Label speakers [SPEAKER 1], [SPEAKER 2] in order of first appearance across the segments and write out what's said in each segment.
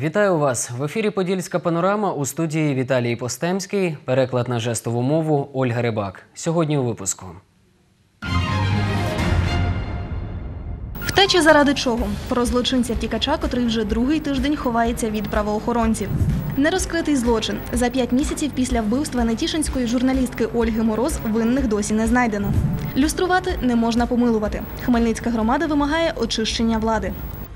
[SPEAKER 1] Вітаю вас! В ефірі «Подільська панорама», у студії Віталій Постемський, переклад на жестову мову Ольга Рибак. Сьогодні у випуску.
[SPEAKER 2] Втеча заради чого? Про злочинця-втікача, котрий вже другий тиждень ховається від правоохоронців. Нерозкритий злочин. За 5 місяців після вбивства нетішинської журналістки Ольги Мороз винних досі не знайдено. Люструвати не можна помилувати. Хмельницька громада вимагає очищення влади.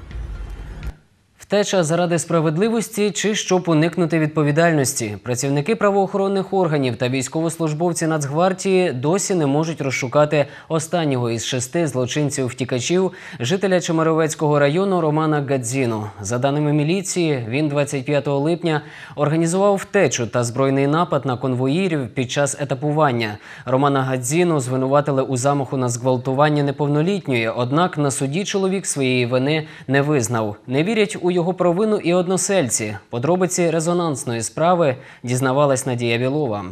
[SPEAKER 1] Втеча заради справедливості чи щоб уникнути відповідальності? Працівники правоохоронних органів та військовослужбовці Нацгвардії досі не можуть розшукати останнього із 6 злочинців-втікачів, жителя Чемеровецького району Романа Гадзіну. За даними міліції, він 25 липня організував втечу та збройний напад на конвоїрів під час етапування. Романа Гадзіну звинуватили у замаху на зґвалтування неповнолітньої, однак на суді чоловік своєї вини не визнав. Не вірять у його провину і односельці. Подробиці резонансної справи дізнавалась Надія Білова.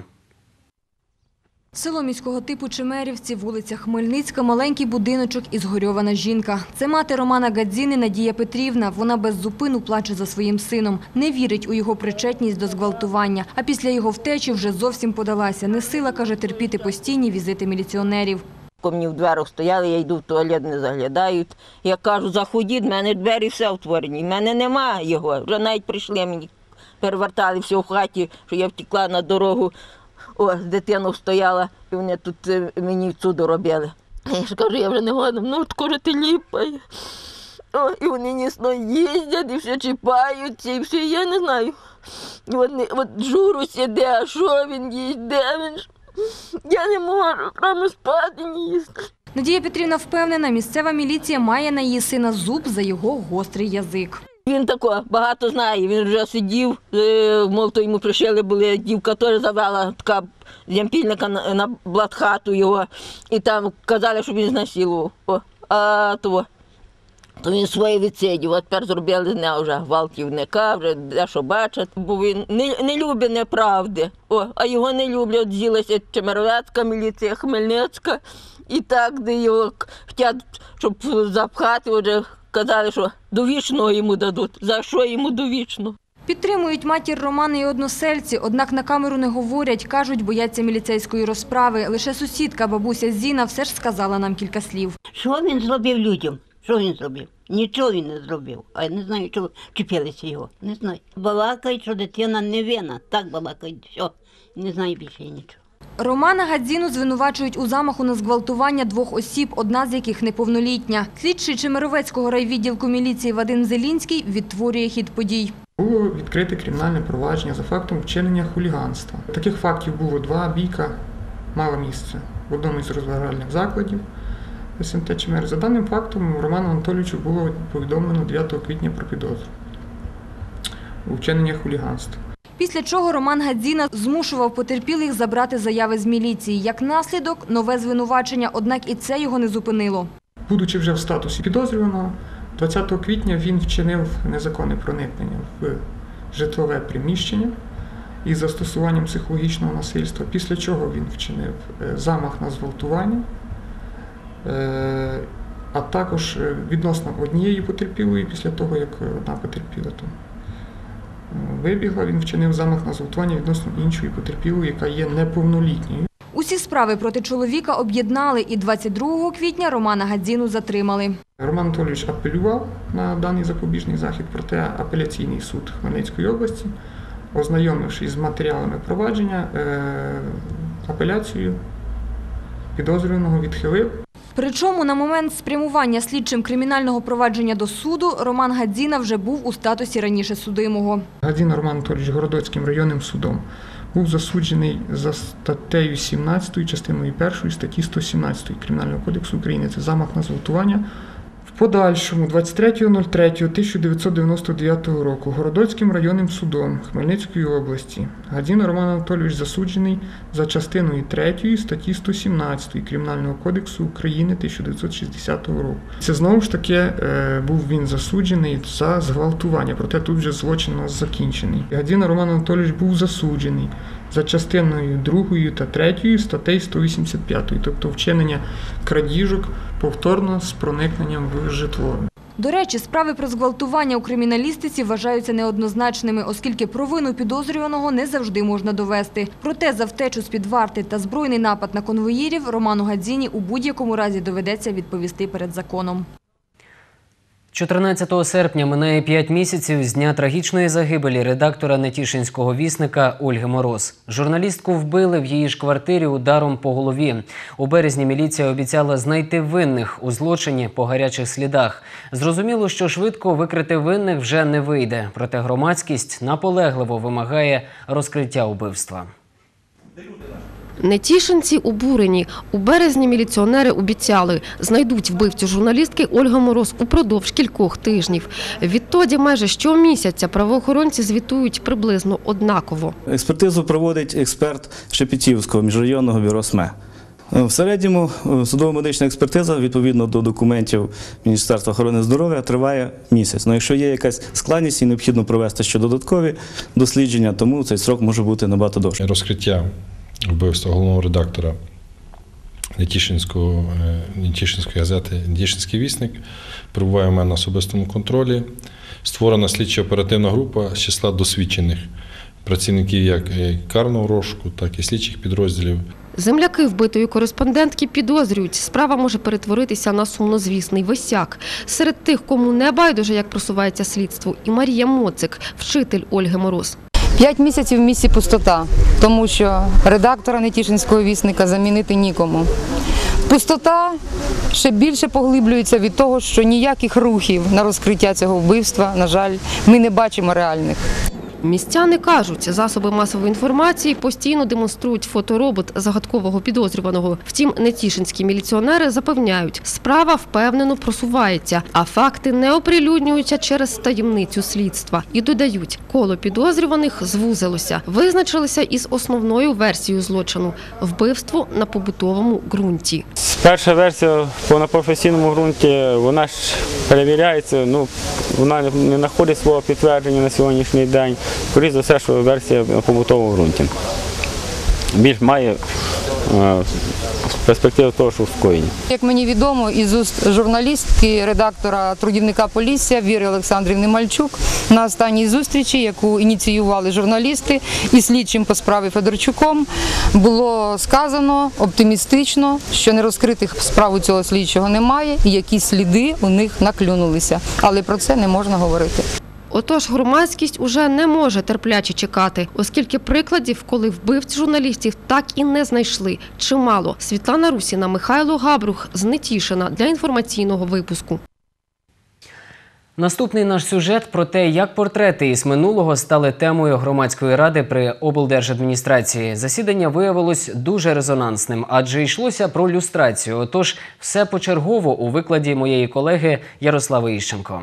[SPEAKER 3] Село міського типу Чемерівці, вулиця Хмельницька, маленький будиночок і згорьована жінка. Це мати Романа Гадзіни Надія Петрівна. Вона без зупину плаче за своїм сином. Не вірить у його причетність до зґвалтування. А після його втечі вже зовсім подалася. Не сила, каже, терпіти постійні візити міліціонерів.
[SPEAKER 4] Мені в дверях стояли, я йду в туалет, не заглядають. Я кажу, заходіть, в мене двері все отворені. В мене немає його. Вже навіть прийшли, мені перевертали все в хаті, що я втекла на дорогу. О, з дитиною стояла, і вони тут мені цудо робили. Я ж кажу, я вже не годна, ну скоро ти ліпає. О, і вони нісно їздять, і все чіпаються, і все, я не знаю. От журу сіде, а що він їсть, де він ж? Я не можу, прямо спати, не їсти.
[SPEAKER 3] Надія Петрівна впевнена, місцева міліція має на її сина зуб за його гострий язик.
[SPEAKER 4] Він тако багато знає, він вже сидів, мовто йому пришили були, дівка теж завела така ямпільника на блатхату його, і там казали, що він знасилував. То він своє відсидів, а тепер зробили з нього вже гвалтівника, вже дещо бачать, бо він не любить неправди. А його не люблять, з'їлася Чемеровецька міліція, Хмельницька, і так, де його хочуть, щоб запхати, вже казали, що довічного йому дадуть. За що йому довічно?
[SPEAKER 3] Підтримують матір Романа і односельці, однак на камеру не говорять, кажуть, бояться міліцейської розправи. Лише сусідка, бабуся Зіна, все ж сказала нам кілька слів.
[SPEAKER 5] Що він зробив людям? Що він зробив? Нічого він не зробив. А я не знаю, чого чіпилися його. Не знаю. Балакають, що дитина не винна. Так балакають. Все. Не знаю більше нічого.
[SPEAKER 3] Романа Гадзіну звинувачують у замаху на зґвалтування 2 осіб, одна з яких неповнолітня. Слідчий Чемеровецького райвідділку міліції Вадим Зелінський відтворює хід подій.
[SPEAKER 6] Було відкрите кримінальне провадження за фактом вчинення хуліганства. Таких фактів було 2. Бійка мала місце в одному із розважальних закладів СМТ Чемер. За даним фактом Роману Анатолійовичу було повідомлено 9 квітня про підозру у вчиненні хуліганства.
[SPEAKER 3] Після чого Роман Гадзіна змушував потерпілих забрати заяви з міліції. Як наслідок – нове звинувачення, однак і це його не зупинило.
[SPEAKER 6] Будучи вже в статусі підозрюваного, 20 квітня він вчинив незаконне проникнення в житлове приміщення із застосуванням психологічного насильства, після чого він вчинив замах на зґвалтування, а також відносно однієї потерпілої, після того, як одна потерпіла вибігла, він вчинив замах на зґвалтування відносно іншої потерпілої, яка є неповнолітньою.
[SPEAKER 3] Усі справи проти чоловіка об'єднали і 22 квітня Романа Гадзіну затримали.
[SPEAKER 6] Роман Анатолійович апелював на даний запобіжний захід, проте апеляційний суд Хмельницької області, ознайомившись з матеріалами провадження, апеляцію підозрюваного відхилив.
[SPEAKER 3] Причому на момент спрямування слідчим кримінального провадження до суду Роман Гадзіна вже був у статусі раніше судимого.
[SPEAKER 6] Гадзіна Роман Анатолійович Городоцьким районним судом був засуджений за статтею 17 частиною 1 статті 117 Кримінального кодексу України. Це замах на зґвалтування. В подальшому 23.03.1999 року Городоцьким районним судом Хмельницької області Гадзіна Роман Анатолійович засуджений за частиною 3 статті 117 Кримінального кодексу України 1960 року. Це знову ж таки був він засуджений за зґвалтування, проте тут вже злочин у нас закінчений. Гадзіна Роман Анатолійович був засуджений за частиною 2 та 3 статей 185, тобто вчинення крадіжок повторно з проникненням в житло.
[SPEAKER 3] До речі, справи про зґвалтування у криміналістиці вважаються неоднозначними, оскільки провину підозрюваного не завжди можна довести. Проте за втечу з-під варти та збройний напад на конвоїрів Роману Гадзіні у будь-якому разі доведеться відповісти перед законом.
[SPEAKER 1] 14 серпня минає 5 місяців з дня трагічної загибелі редактора Нетішинського вісника Ольги Мороз. Журналістку вбили в її ж квартирі ударом по голові. У березні міліція обіцяла знайти винних у злочині по гарячих слідах. Зрозуміло, що швидко викрити винних вже не вийде. Проте громадськість наполегливо вимагає розкриття убивства.
[SPEAKER 7] Нетішинці обурені. У березні міліціонери обіцяли, знайдуть вбивцю журналістки Ольги Мороз упродовж кількох тижнів. Відтоді майже щомісяця правоохоронці звітують приблизно однаково.
[SPEAKER 8] Експертизу проводить експерт Шепетівського міжрайонного бюро СМЕ. В середньому судово-медична експертиза, відповідно до документів Міністерства охорони здоров'я, триває місяць. Но якщо є якась складність і необхідно провести ще додаткові дослідження, тому цей срок може бути набагато довше.
[SPEAKER 9] Розкриття вбивства головного редактора Нетішинської газети «Нетішинський вісник» перебуває у мене на особистому контролі. Створена слідчо-оперативна група з числа досвідчених працівників як карного розшуку, так і слідчих підрозділів.
[SPEAKER 7] Земляки вбитої кореспондентки підозрюють, справа може перетворитися на сумнозвісний висяк. Серед тих, кому не байдуже, як просувається слідство, і Марія Моцик, вчитель Ольги Мороз.
[SPEAKER 10] 5 місяців в місті пустота, тому що редактора Нетішинського вісника замінити нікому. Пустота ще більше поглиблюється від того, що ніяких рухів на розкриття цього вбивства, на жаль, ми не бачимо реальних.
[SPEAKER 7] Містяни кажуть, засоби масової інформації постійно демонструють фоторобот загадкового підозрюваного. Втім, нетішинські міліціонери запевняють, справа впевнено просувається, а факти не оприлюднюються через таємницю слідства. І додають, коло підозрюваних звузилося. Визначилися із основною версією злочину – вбивство на побутовому ґрунті.
[SPEAKER 11] Перша версія на професійному ґрунті, вона ж перевіряється, вона не знаходить свого підтвердження на сьогоднішній день. Скоріше за все, що версія на побутовому ґрунті. Більш має перспективу того, що скоєння.
[SPEAKER 10] Як мені відомо, із уст журналістки, редактора «Трудівника Полісся» Віри Олександрівни Мальчук на останній зустрічі, яку ініціювали журналісти і слідчим по справі Федорчуком, було сказано оптимістично, що нерозкритих справ у цього слідчого немає і якісь сліди у них наклюнулися. Але про це не можна говорити.
[SPEAKER 7] Отож, громадськість уже не може терпляче чекати, оскільки прикладів, коли вбивць журналістів так і не знайшли, чимало. Світлана Русіна, Михайло Габрух з Нетішина для інформаційного випуску.
[SPEAKER 1] Наступний наш сюжет про те, як портрети із минулого стали темою громадської ради при облдержадміністрації. Засідання виявилось дуже резонансним, адже йшлося про люстрацію. Отож, все почергово у викладі моєї колеги Ярослави Іщенко.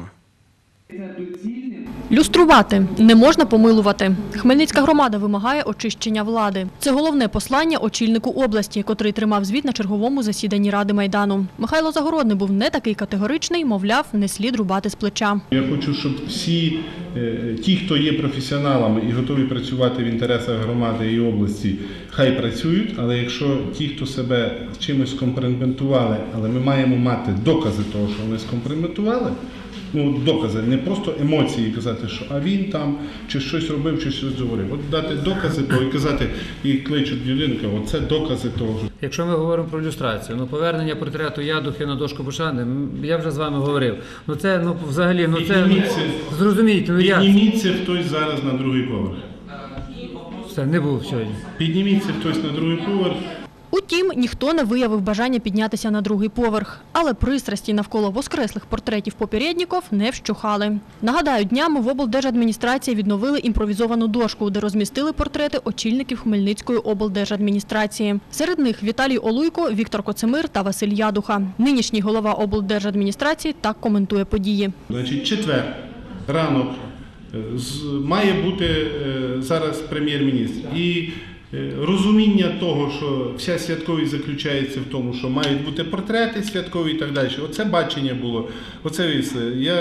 [SPEAKER 12] Люструвати не можна помилувати. Хмельницька громада вимагає очищення влади. Це головне послання очільнику області, котрий тримав звіт на черговому засіданні Ради Майдану. Михайло Загородний був не такий категоричний, мовляв, не слід рубати з плеча.
[SPEAKER 13] Я хочу, щоб всі ті, хто є професіоналами і готові працювати в інтересах громади і області, хай працюють, але якщо ті, хто себе чимось скомпрометували, але ми маємо мати докази того, що вони скомпрометували, докази, не просто емоції казати, що а він там чи щось робив, чи щось говорив. От дати докази того і казати, і кличуть людину, оце докази того.
[SPEAKER 14] Якщо ми говоримо про люстрацію, повернення портрету Ядухи на дошку пошани, я вже з вами говорив. Це взагалі, зрозумійте,
[SPEAKER 13] Підніміться хтось зараз на другий поверх.
[SPEAKER 14] Все, не був сьогодні.
[SPEAKER 13] Підніміться хтось на другий поверх.
[SPEAKER 12] Утім, ніхто не виявив бажання піднятися на другий поверх. Але пристрасті навколо воскреслих портретів попередників не вщухали. Нагадаю, днями в облдержадміністрації відновили імпровізовану дошку, де розмістили портрети очільників Хмельницької облдержадміністрації. Серед них Віталій Олуйко, Віктор Коцемир та Василь Ядуха. Нинішній голова облдержадміністрації так коментує події.
[SPEAKER 13] Четвер, ранок, має бути зараз прем'єр-міністр. І розуміння того, що вся святковість заключається в тому, що мають бути портрети святкові і так далі. Оце бачення було. Оце вісе.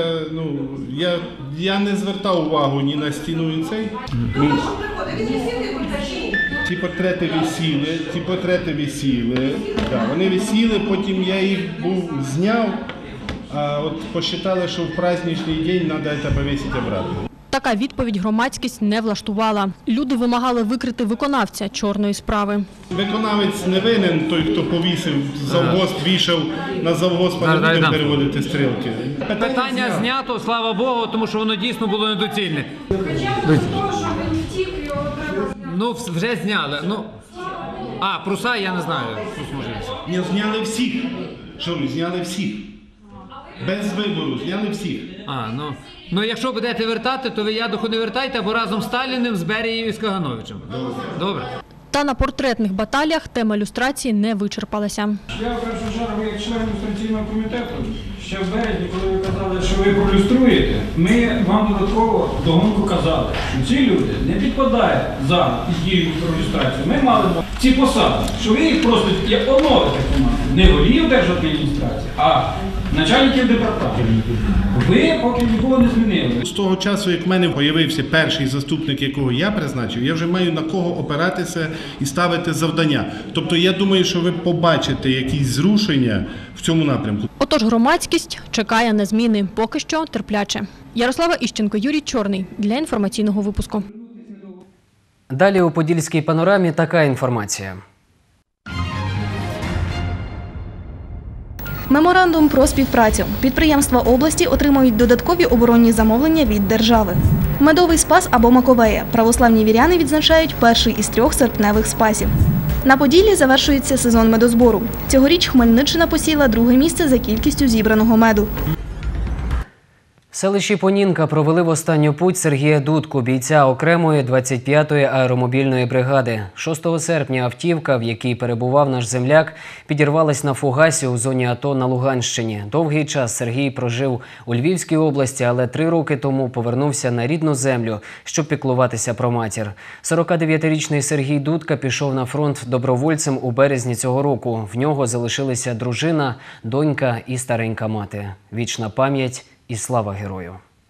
[SPEAKER 13] Я не звертав увагу ні на стіну, ні цей. Ті портрети висіли. Вони висіли, потім я їх зняв. а от посчитали, що в праздничний день треба це повісити обратно.
[SPEAKER 12] Така відповідь громадськість не влаштувала. Люди вимагали викрити виконавця чорної справи.
[SPEAKER 13] Виконавець не винен, той, хто повісив завгосп, вішав на завгосп, а не будемо переводити стрілки.
[SPEAKER 14] Питання знято, слава Богу, тому що воно дійсно було недоцільне. Ну, вже зняли. Пруса я не знаю.
[SPEAKER 13] Ні, зняли всіх. Що ми, зняли всіх. Без вибору, зняли всіх.
[SPEAKER 14] Ну якщо будете вертати, то ви Ядуху не вертайте, або разом з Сталіним, з Берією і з Кагановичем. Добре.
[SPEAKER 12] Та на портретних баталіях тема люстрації не вичерпалася.
[SPEAKER 15] Я в першу чергу, як член люстраційного комітету, ще в березні, коли ви казали, що ви пролюструєте, ми вам додатково вдогонку казали, що ці люди не підпадають за дію про люстрацію. Ми мали ці посади, що ви їх просто як оновите команду. Не голів держадміністрації, а начальників департаментів. Ви поки нікого не змінили.
[SPEAKER 13] З того часу, як в мене з'явився перший заступник, якого я призначив, я вже маю на кого опиратися і ставити завдання. Тобто я думаю, що ви побачите якісь зрушення в цьому напрямку.
[SPEAKER 12] Отож громадськість чекає на зміни. Поки що терпляче. Ярослава Іщенко, Юрій Чорний. Для інформаційного випуску.
[SPEAKER 1] Далі у Подільській панорамі така інформація.
[SPEAKER 2] Меморандум про співпрацю. Підприємства області отримують додаткові оборонні замовлення від держави. Медовий спас або Маковея. Православні віряни відзначають перший із 3 серпневих спасів. На Поділлі завершується сезон медозбору. Цьогоріч Хмельниччина посіла 2-е місце за кількістю зібраного меду.
[SPEAKER 1] В селищі Понінка провели в останню путь Сергія Дудку, бійця окремої 25-ї аеромобільної бригади. 6 серпня автівка, в якій перебував наш земляк, підірвалась на фугасі у зоні АТО на Луганщині. Довгий час Сергій прожив у Львівській області, але 3 роки тому повернувся на рідну землю, щоб піклуватися про матір. 49-річний Сергій Дудка пішов на фронт добровольцем у березні цього року. В нього залишилися дружина, донька і старенька мати. Вічна пам'ять і слава герою!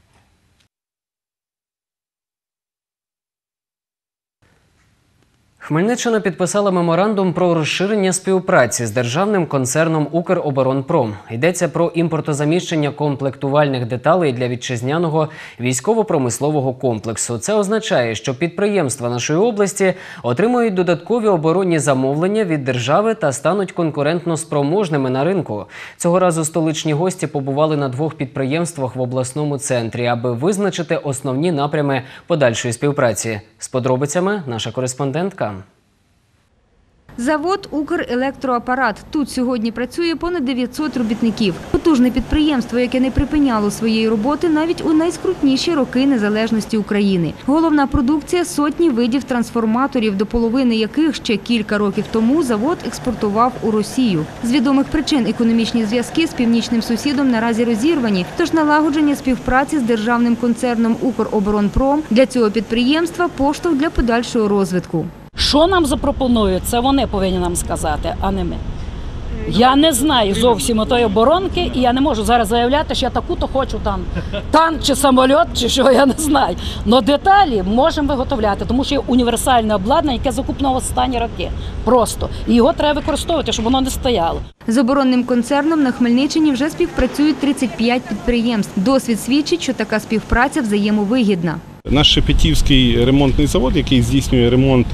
[SPEAKER 1] Хмельниччина підписала меморандум про розширення співпраці з державним концерном «Укроборонпром». Йдеться про імпортозаміщення комплектувальних деталей для вітчизняного військово-промислового комплексу. Це означає, що підприємства нашої області отримують додаткові оборонні замовлення від держави та стануть конкурентно спроможними на ринку. Цього разу столичні гості побували на 2 підприємствах в обласному центрі, аби визначити основні напрями подальшої співпраці. З подробицями наша кореспондентка.
[SPEAKER 3] Завод «Укрелектроапарат». Тут сьогодні працює понад 900 робітників. Потужне підприємство, яке не припиняло своєї роботи навіть у найскрутніші роки незалежності України. Головна продукція – сотні видів трансформаторів, до половини яких ще кілька років тому завод експортував у Росію. З відомих причин економічні зв'язки з північним сусідом наразі розірвані, тож налагодження співпраці з державним концерном «Укроборонпром» для цього підприємства – поштовх для подальшого розвитку.
[SPEAKER 16] Що нам запропонують, це вони повинні нам сказати, а не ми. Я не знаю зовсім отої оборонки, і я не можу зараз заявляти, що я таку-то хочу там танк чи самоліт, чи що, я не знаю. Но деталі можемо виготовляти, тому що є універсальне обладнання, яке закуплено в останні роки. Просто. І його треба використовувати, щоб воно не стояло.
[SPEAKER 3] З оборонним концерном на Хмельниччині вже співпрацюють 35 підприємств. Досвід свідчить, що така співпраця взаємовигідна.
[SPEAKER 13] Наш Шепетівський ремонтний завод, який здійснює ремонт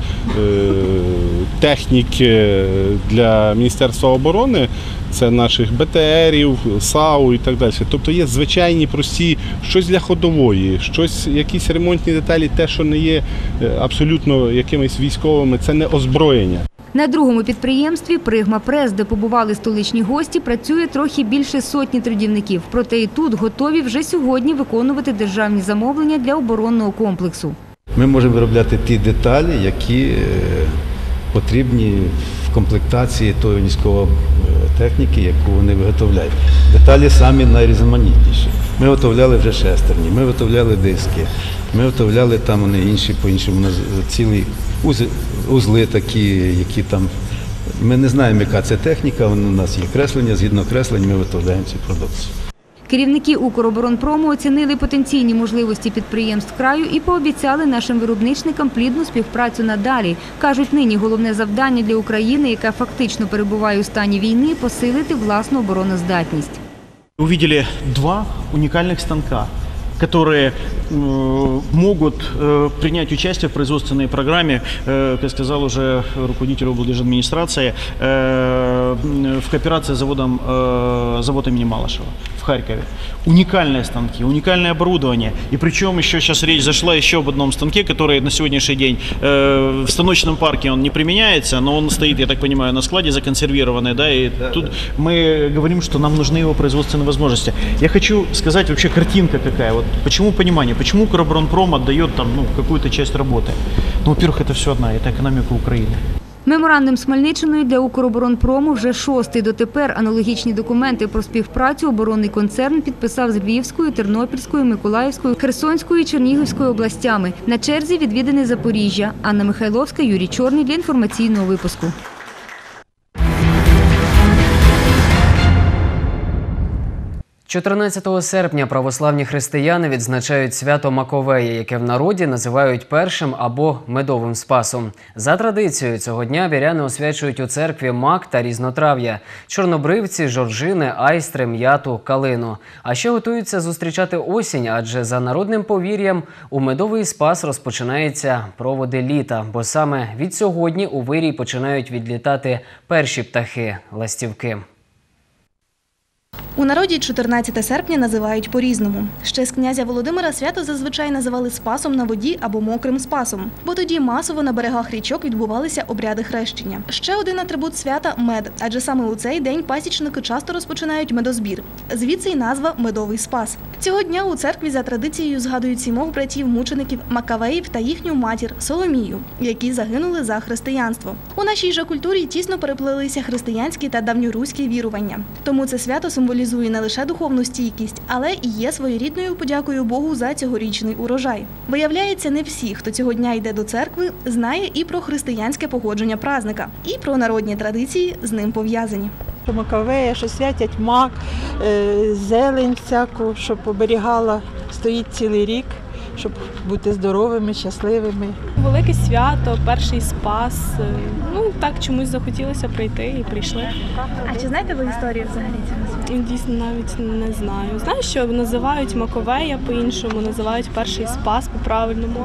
[SPEAKER 13] техніки для Міністерства оборони, це наших БТРів, САУ і так далі. Тобто є звичайні, прості, щось для ходової, щось, якісь ремонтні деталі, те, що не є абсолютно якимись військовими, це не озброєння.
[SPEAKER 3] На другому підприємстві «Пригма Прес», де побували столичні гості, працює трохи більше сотні трудівників. Проте і тут готові вже сьогодні виконувати державні замовлення для оборонного комплексу.
[SPEAKER 17] Ми можемо виробляти ті деталі, які потрібні в комплектації тої військової техніки, яку вони виготовляють. Деталі самі найрізноманітніші. Ми виготовляли вже шестерні, ми виготовляли диски, ми виготовляли там вони інші, по-іншому, цілі узли такі, які там, ми не знаємо, яка це техніка, у нас є креслення, згідно креслень ми виготовляємо цю продукцію.
[SPEAKER 3] Керівники «Укроборонпрому» оцінили потенційні можливості підприємств краю і пообіцяли нашим виробничникам плідну співпрацю надалі. Кажуть, нині головне завдання для України, яка фактично перебуває у стані війни – посилити власну обороноздатність.
[SPEAKER 18] Увидели два уникальных станка, которые могут принять участие в производственной программе, как сказал уже руководитель облдержадминистрации, в кооперации с заводом имени Малышева в Харькове. Уникальные станки, уникальное оборудование. И причем еще сейчас речь зашла еще об одном станке, который на сегодняшний день в станочном парке он не применяется, но он стоит, я так понимаю, на складе законсервированный, да, и тут мы говорим, что нам нужны его производственные возможности. Я хочу сказать вообще картинка какая, вот почему понимание, почему Укроборонпром отдает там, какую-то часть работы. Ну, во-первых, это все одна, это экономика Украины.
[SPEAKER 3] Меморандум з Хмельниччиною для Укроборонпрому вже 6-й. Дотепер аналогічні документи про співпрацю оборонний концерн підписав з Львівською, Тернопільською, Миколаївською, Херсонською і Чернігівською областями. На черзі відвідини Запоріжжя. Анна Михайловська, Юрій Чорний для інформаційного випуску.
[SPEAKER 1] 14 серпня православні християни відзначають свято Маковея, яке в народі називають першим або медовим спасом. За традицією цього дня віряни освячують у церкві мак та різнотрав'я – чорнобривці, жоржини, айстри, м'яту, калину. А ще готуються зустрічати осінь, адже за народним повір'ям у медовий спас розпочинаються проводи літа, бо саме від сьогодні у вирій починають відлітати перші птахи – ластівки.
[SPEAKER 2] У народі 14 серпня називають по-різному. Ще з князя Володимира свято зазвичай називали Спасом на воді або Мокрим Спасом, бо тоді масово на берегах річок відбувалися обряди хрещення. Ще один атрибут свята – мед, адже саме у цей день пасічники часто розпочинають медозбір. Звідси й назва «Медовий Спас». Цього дня у церкві за традицією згадують 7 братів-мучеників Макавеїв та їхню матір Соломію, які загинули за християнство. У нашій же культурі тісно переплелися християнські та давньоруські вірування. Тому це свято символізує не лише духовну стійкість, але і є своєрідною подякою Богу за цьогорічний урожай. Виявляється, не всі, хто цього дня йде до церкви, знає і про християнське походження празника, і про народні традиції з ним пов'язані.
[SPEAKER 19] Маковея, що святять мак, зелень всяку, щоб оберігала, стоїть цілий рік, щоб бути здоровими, щасливими.
[SPEAKER 20] Велике свято, перший спас. Так чомусь захотілося прийти і прийшли.
[SPEAKER 2] А чи знаєте ви історію взагалі цього?
[SPEAKER 20] Дійсно, навіть не знаю. Знаю, що називають Маковея по-іншому, називають перший спас по-правильному.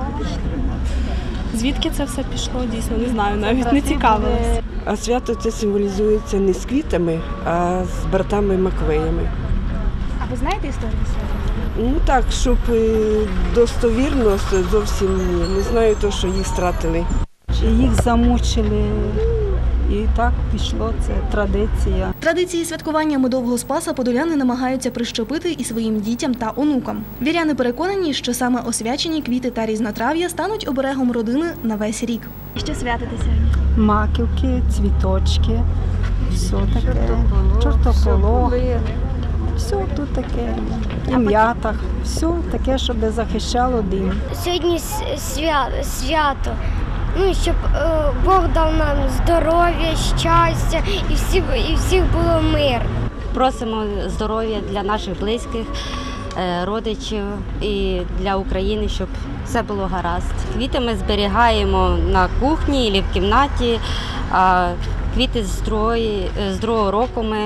[SPEAKER 20] Звідки це все пішло, дійсно, не знаю, навіть не цікавилася.
[SPEAKER 21] А свято це символізується не з квітами, а з братами Маковеями.
[SPEAKER 2] А ви знаєте історію свята?
[SPEAKER 21] Так, щоб достовірно зовсім не знаю, то, що їх стратили.
[SPEAKER 22] Їх замучили, і так пішло, це традиція.
[SPEAKER 2] Традиції святкування медового спаса подоляни намагаються прищепити і своїм дітям та онукам. Віряни переконані, що саме освячені квіти та різнотрав'я стануть оберегом родини на весь рік. Що святите сьогодні?
[SPEAKER 22] Маківки, цвіточки, все таке, чортополох. Все тут таке, і м'ята, все таке, щоб захищало дім.
[SPEAKER 23] Сьогодні свято, щоб Бог дав нам здоров'я, щастя і всіх було мир.
[SPEAKER 24] Просимо здоров'я для наших близьких, родичів і для України, щоб все було гаразд. Квіти ми зберігаємо на кухні або в кімнаті, а квіти з другого року ми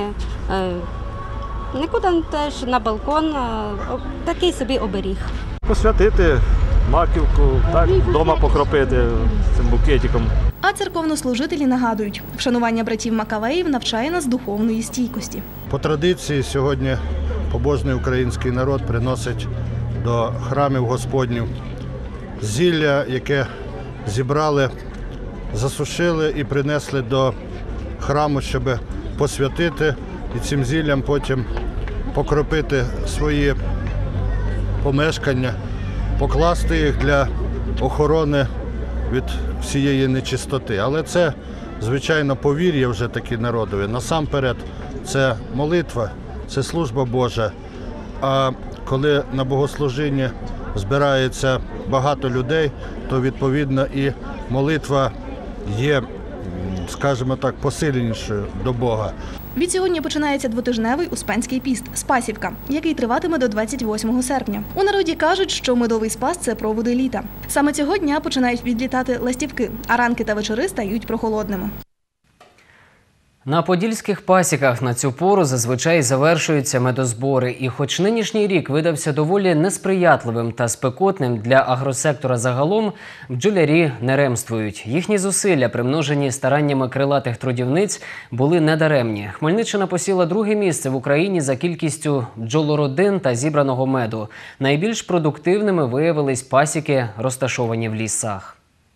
[SPEAKER 24] нікуди теж на балкон, такий собі оберіг.
[SPEAKER 25] Посвятити маківку, так, вдома покропити цим букетиком.
[SPEAKER 2] А церковнослужителі нагадують, вшанування братів Макавеїв навчає нас духовної стійкості.
[SPEAKER 26] По традиції сьогодні побожний український народ приносить до храмів Господніх зілля, яке зібрали, засушили і принесли до храму, щоб посвятити і цим зіллям потім покропити свої помешкання, покласти їх для охорони від всієї нечистоти. Але це, звичайно, повір'я вже такі народові. Насамперед, це молитва, це служба Божа. А коли на богослужінні збирається багато людей, то, відповідно, і молитва є, скажімо так, посиленішою до Бога.
[SPEAKER 2] Відсьогодні починається двотижневий Успенський піст – Спасівка, який триватиме до 28 серпня. У народі кажуть, що медовий спас – це проводи літа. Саме цього дня починають відлітати ластівки, а ранки та вечори стають прохолодними.
[SPEAKER 1] На подільських пасіках на цю пору зазвичай завершуються медозбори. І хоч нинішній рік видався доволі несприятливим та спекотним для агросектора загалом, бджолярі не ремствують. Їхні зусилля, примножені стараннями крилатих трудівниць, були недаремні. Хмельниччина посіла друге місце в Україні за кількістю бджолородин та зібраного меду. Найбільш продуктивними виявились пасіки, розташовані в лісах.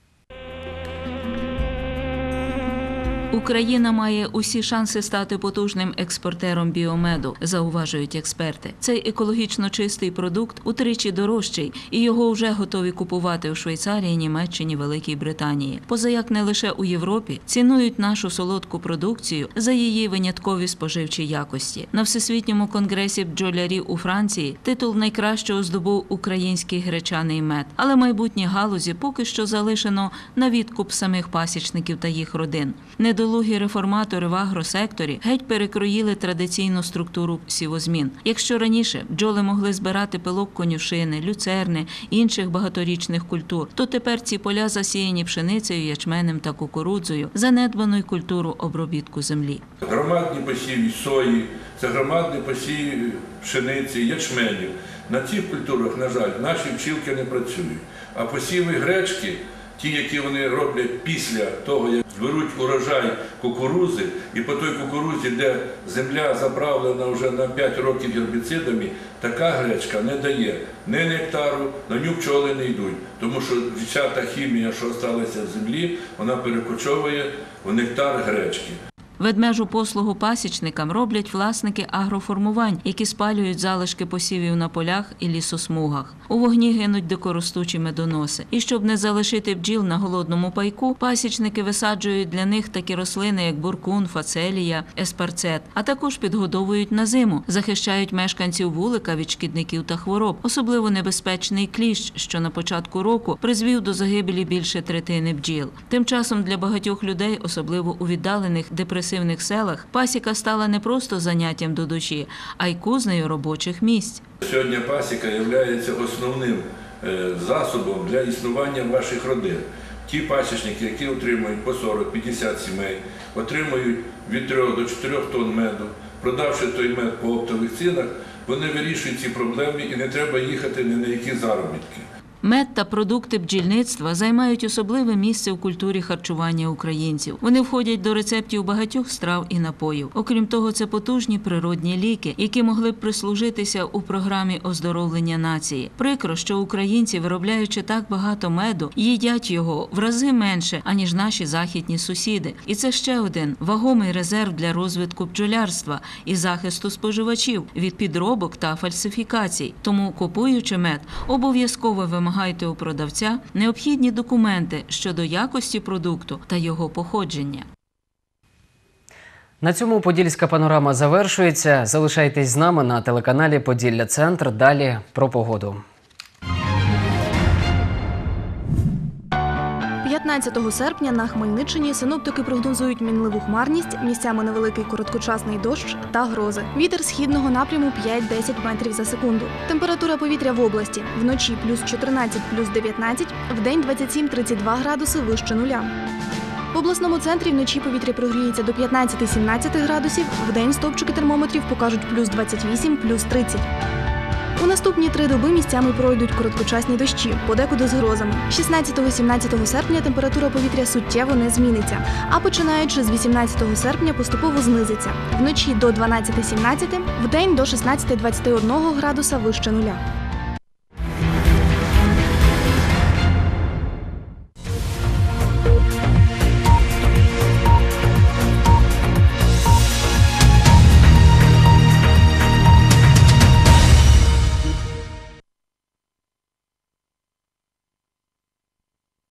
[SPEAKER 4] Україна має усі шанси стати потужним експортером біомеду, зауважують експерти. Цей екологічно чистий продукт утричі дорожчий, і його вже готові купувати у Швейцарії, Німеччині, Великій Британії. Позаяк не лише у Європі цінують нашу солодку продукцію за її виняткові споживчі якості. На Всесвітньому конгресі бджолярів у Франції титул найкращого здобув український гречаний мед. Але майбутні галузі поки що залишено на відкуп самих пасічників та їх родин. Недолугі реформатори в агросекторі геть перекроїли традиційну структуру сівозмін. Якщо раніше бджоли могли збирати пилок конюшини, люцерни, інших багаторічних культур, то тепер ці поля засіяні пшеницею, ячменем та кукурудзою, занедбано й культуру обробітку землі.
[SPEAKER 5] Громадні посіви сої, це громадні посіви пшениці, ячменю. На цих культурах, на жаль, наші бджілки не працюють. А посіви гречки, ті, які вони роблять після того, як зберуть урожай кукурудзи, і по той кукурудзі, де земля заправлена вже на 5 років гербіцидами, така гречка не дає ні нектару, на ню пчоли не йдуть. Тому що вся та хімія, що залишилася в землі, вона перекочовує в нектар гречки.
[SPEAKER 4] Ведмежу послугу пасічникам роблять власники агроформувань, які спалюють залишки посівів на полях і лісосмугах. У вогні гинуть дикоростучі медоноси. І щоб не залишити бджіл на голодному пайку, пасічники висаджують для них такі рослини, як буркун, фацелія, еспарцет, а також підгодовують на зиму, захищають мешканців вулика від шкідників та хвороб. Особливо небезпечний кліщ, що на початку року призвів до загибелі більше третини бджіл. Тим часом для багатьох людей, особливо у віддалених депресивних селах, пасіка стала не просто заняттям до душі, а й кузнею робочих місць.
[SPEAKER 5] Сьогодні пасіка є основним засобом для існування ваших родин. Ті пасічники, які отримують по 40-50 сімей, отримують від 3 до 4 тонн меду. Продавши той мед по оптових цінах, вони вирішують ці проблеми і не треба їхати ні на які заробітки.
[SPEAKER 4] Мед та продукти бджільництва займають особливе місце у культурі харчування українців. Вони входять до рецептів багатьох страв і напоїв. Окрім того, це потужні природні ліки, які могли б прислужитися у програмі оздоровлення нації. Прикро, що українці, виробляючи так багато меду, їдять його в рази менше, аніж наші західні сусіди. І це ще один вагомий резерв для розвитку бджолярства і захисту споживачів від підробок та фальсифікацій. Тому, купуючи мед, обов'язково вимагайте у продавця необхідні документи щодо якості продукту та його походження.
[SPEAKER 1] На цьому Подільська панорама завершується. Залишайтесь з нами на телеканалі «Поділля-Центр». Далі про погоду.
[SPEAKER 2] 15 серпня на Хмельниччині синоптики прогнозують мінливу хмарність, місцями невеликий короткочасний дощ та грози. Вітер східного напряму 5-10 метрів за секунду. Температура повітря в області – вночі плюс 14, плюс 19, вдень 27-32 градуси вище нуля. В обласному центрі вночі повітря прогріється до 15-17 градусів, вдень стовпчики термометрів покажуть плюс 28, плюс 30. У наступні 3 доби місцями пройдуть короткочасні дощі, подекуди з грозами. 16-17 серпня температура повітря суттєво не зміниться, а починаючи з 18 серпня поступово знизиться. Вночі до 12-17, вдень до 16-21 градуса вище нуля.